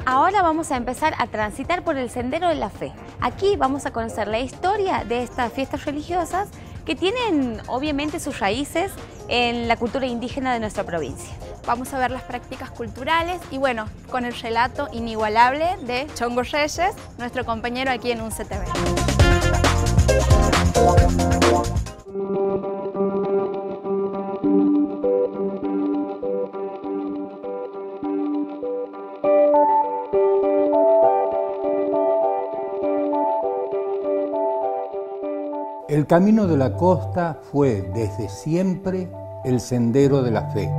Ahora vamos a empezar a transitar por el Sendero de la Fe. Aquí vamos a conocer la historia de estas fiestas religiosas que tienen obviamente sus raíces en la cultura indígena de nuestra provincia. Vamos a ver las prácticas culturales y bueno, con el relato inigualable de Chongo Reyes, nuestro compañero aquí en UNCTV. El Camino de la Costa fue desde siempre el Sendero de la Fe.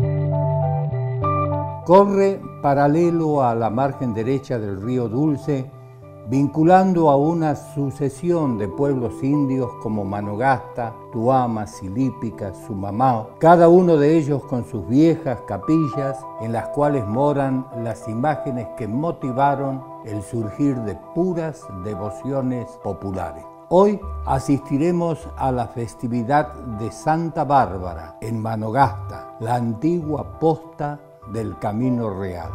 Corre paralelo a la margen derecha del río Dulce, vinculando a una sucesión de pueblos indios como Manogasta, Tuama, Silípica, Sumamao, cada uno de ellos con sus viejas capillas en las cuales moran las imágenes que motivaron el surgir de puras devociones populares. Hoy asistiremos a la festividad de Santa Bárbara en Manogasta, la antigua posta del Camino Real.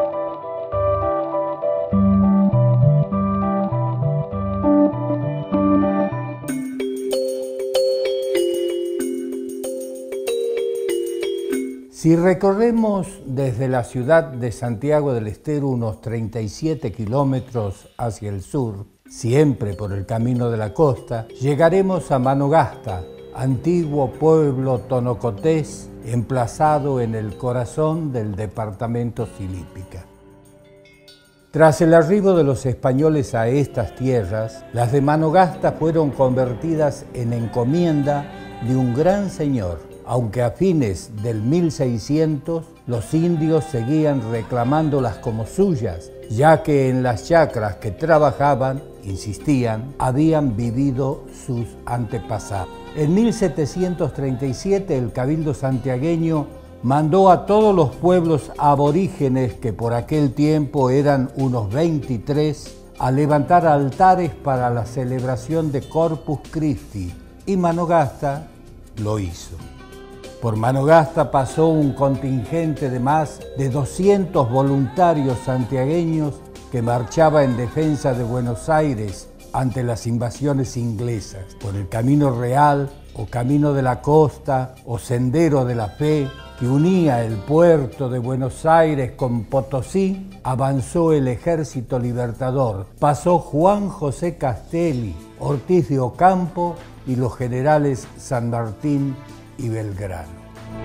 Si recorremos desde la ciudad de Santiago del Estero unos 37 kilómetros hacia el sur, siempre por el Camino de la Costa, llegaremos a Manogasta, antiguo pueblo tonocotés emplazado en el corazón del departamento Silípica. Tras el arribo de los españoles a estas tierras, las de Manogasta fueron convertidas en encomienda de un gran señor, aunque a fines del 1600 los indios seguían reclamándolas como suyas, ya que en las chacras que trabajaban, insistían, habían vivido sus antepasados. En 1737 el Cabildo santiagueño mandó a todos los pueblos aborígenes, que por aquel tiempo eran unos 23, a levantar altares para la celebración de Corpus Christi, y Manogasta lo hizo. Por Manogasta pasó un contingente de más de 200 voluntarios santiagueños que marchaba en defensa de Buenos Aires ante las invasiones inglesas. Por el Camino Real, o Camino de la Costa, o Sendero de la Fe, que unía el puerto de Buenos Aires con Potosí, avanzó el Ejército Libertador. Pasó Juan José Castelli, Ortiz de Ocampo y los generales San Martín y Belgrano.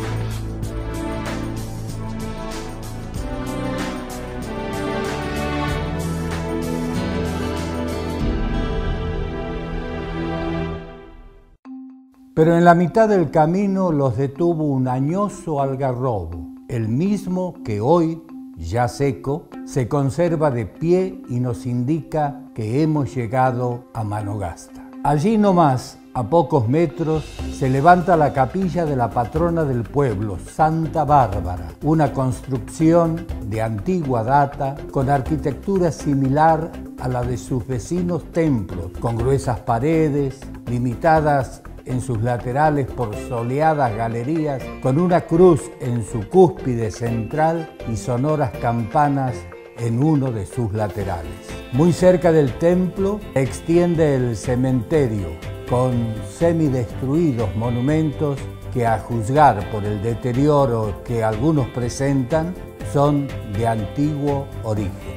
Pero en la mitad del camino los detuvo un añoso algarrobo, el mismo que hoy, ya seco, se conserva de pie y nos indica que hemos llegado a Manogasta. Allí nomás, a pocos metros, se levanta la capilla de la patrona del pueblo, Santa Bárbara, una construcción de antigua data con arquitectura similar a la de sus vecinos templos, con gruesas paredes, limitadas en sus laterales por soleadas galerías, con una cruz en su cúspide central y sonoras campanas en uno de sus laterales. Muy cerca del templo se extiende el cementerio, con semidestruidos monumentos que, a juzgar por el deterioro que algunos presentan, son de antiguo origen.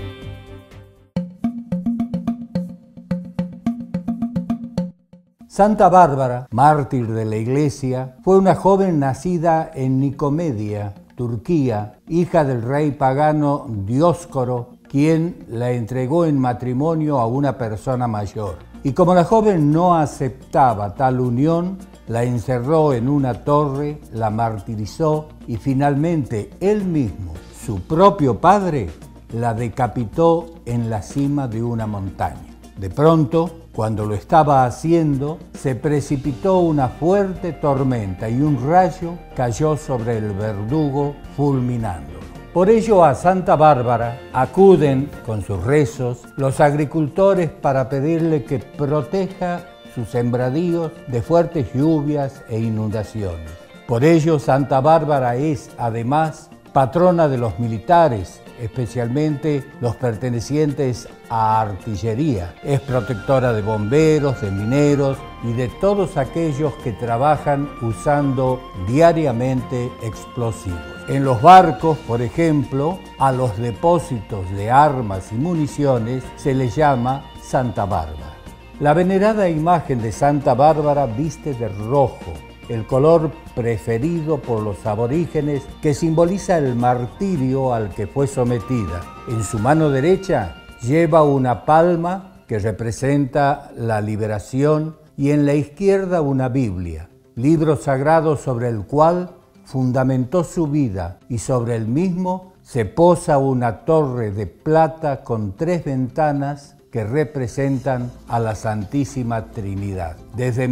Santa Bárbara, mártir de la Iglesia, fue una joven nacida en Nicomedia, Turquía, hija del rey pagano Dioscoro, quien la entregó en matrimonio a una persona mayor. Y como la joven no aceptaba tal unión, la encerró en una torre, la martirizó y finalmente él mismo, su propio padre, la decapitó en la cima de una montaña. De pronto, cuando lo estaba haciendo, se precipitó una fuerte tormenta y un rayo cayó sobre el verdugo, fulminándolo. Por ello a Santa Bárbara acuden con sus rezos los agricultores para pedirle que proteja sus sembradíos de fuertes lluvias e inundaciones. Por ello Santa Bárbara es, además, patrona de los militares, especialmente los pertenecientes a artillería. Es protectora de bomberos, de mineros y de todos aquellos que trabajan usando diariamente explosivos. En los barcos, por ejemplo, a los depósitos de armas y municiones se les llama Santa Bárbara. La venerada imagen de Santa Bárbara viste de rojo, el color preferido por los aborígenes que simboliza el martirio al que fue sometida. En su mano derecha lleva una palma que representa la liberación y en la izquierda una Biblia, libro sagrado sobre el cual fundamentó su vida, y sobre el mismo se posa una torre de plata con 3 ventanas que representan a la Santísima Trinidad. Desde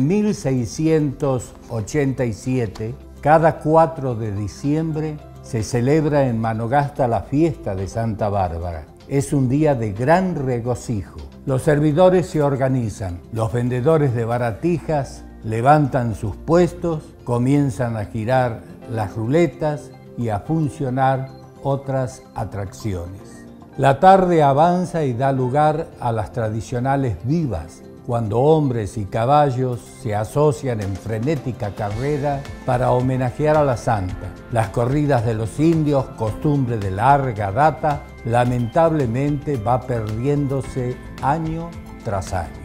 1687, cada 4 de diciembre, se celebra en Manogasta la fiesta de Santa Bárbara. Es un día de gran regocijo. Los servidores se organizan, los vendedores de baratijas levantan sus puestos, comienzan a girar las ruletas y a funcionar otras atracciones. La tarde avanza y da lugar a las tradicionales vivas, cuando hombres y caballos se asocian en frenética carrera para homenajear a la santa. Las corridas de los indios, costumbre de larga data, lamentablemente va perdiéndose año tras año.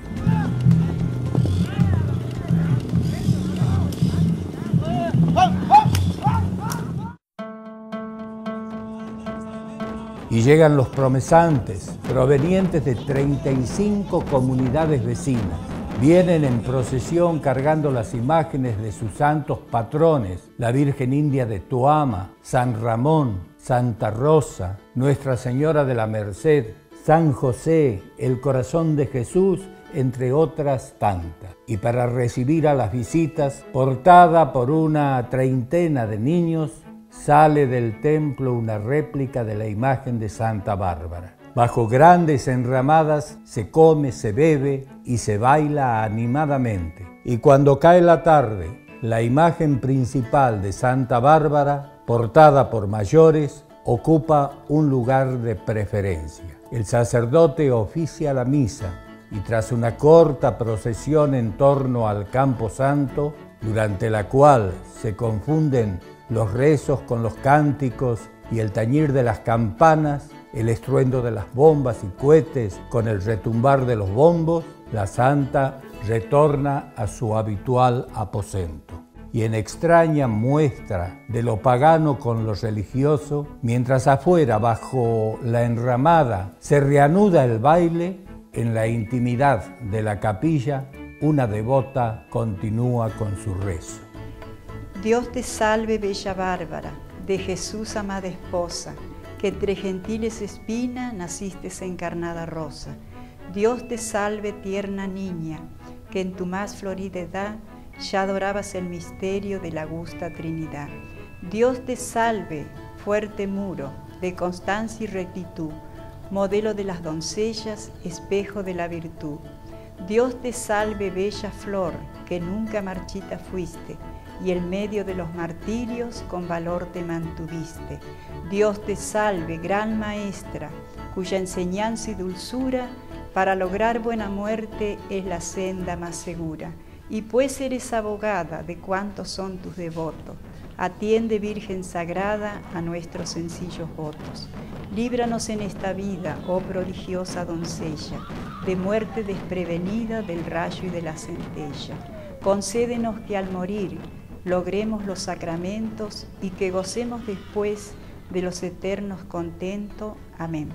Y llegan los promesantes, provenientes de 35 comunidades vecinas. Vienen en procesión cargando las imágenes de sus santos patrones, la Virgen India de Tuama, San Ramón, Santa Rosa, Nuestra Señora de la Merced, San José, el Corazón de Jesús, entre otras tantas. Y para recibir a las visitas, portada por una treintena de niños, sale del templo una réplica de la imagen de Santa Bárbara. Bajo grandes enramadas se come, se bebe y se baila animadamente. Y cuando cae la tarde, la imagen principal de Santa Bárbara, portada por mayores, ocupa un lugar de preferencia. El sacerdote oficia la misa y tras una corta procesión en torno al Campo Santo, durante la cual se confunden los rezos con los cánticos y el tañir de las campanas, el estruendo de las bombas y cohetes con el retumbar de los bombos, la santa retorna a su habitual aposento. Y en extraña muestra de lo pagano con lo religioso, mientras afuera, bajo la enramada, se reanuda el baile, en la intimidad de la capilla, una devota continúa con su rezo. Dios te salve, bella Bárbara, de Jesús amada esposa, que entre gentiles espina naciste encarnada rosa. Dios te salve, tierna niña, que en tu más florida edad ya adorabas el misterio de la augusta Trinidad. Dios te salve, fuerte muro, de constancia y rectitud, modelo de las doncellas, espejo de la virtud. Dios te salve, bella flor, que nunca marchita fuiste, y en medio de los martirios con valor te mantuviste. Dios te salve, gran maestra, cuya enseñanza y dulzura para lograr buena muerte es la senda más segura. Y pues eres abogada de cuantos son tus devotos, atiende, Virgen sagrada, a nuestros sencillos votos. Líbranos en esta vida, oh prodigiosa doncella, de muerte desprevenida del rayo y de la centella. Concédenos que al morir logremos los sacramentos y que gocemos después de los eternos contentos. Amén.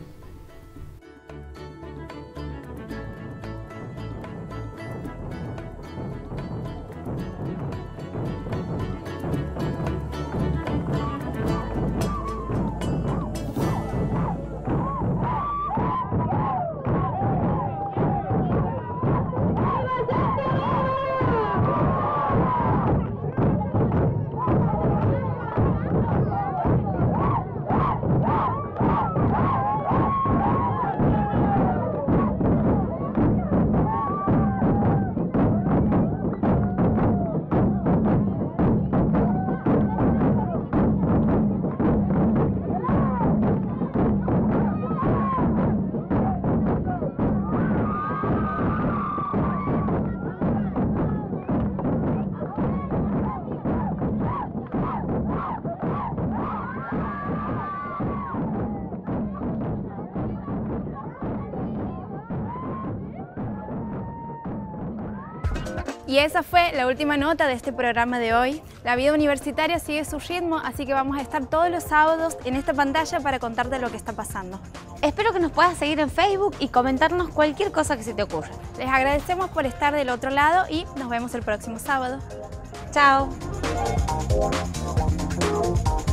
Y esa fue la última nota de este programa de hoy. La vida universitaria sigue su ritmo, así que vamos a estar todos los sábados en esta pantalla para contarte lo que está pasando. Espero que nos puedas seguir en Facebook y comentarnos cualquier cosa que se te ocurra. Les agradecemos por estar del otro lado y nos vemos el próximo sábado. Chao.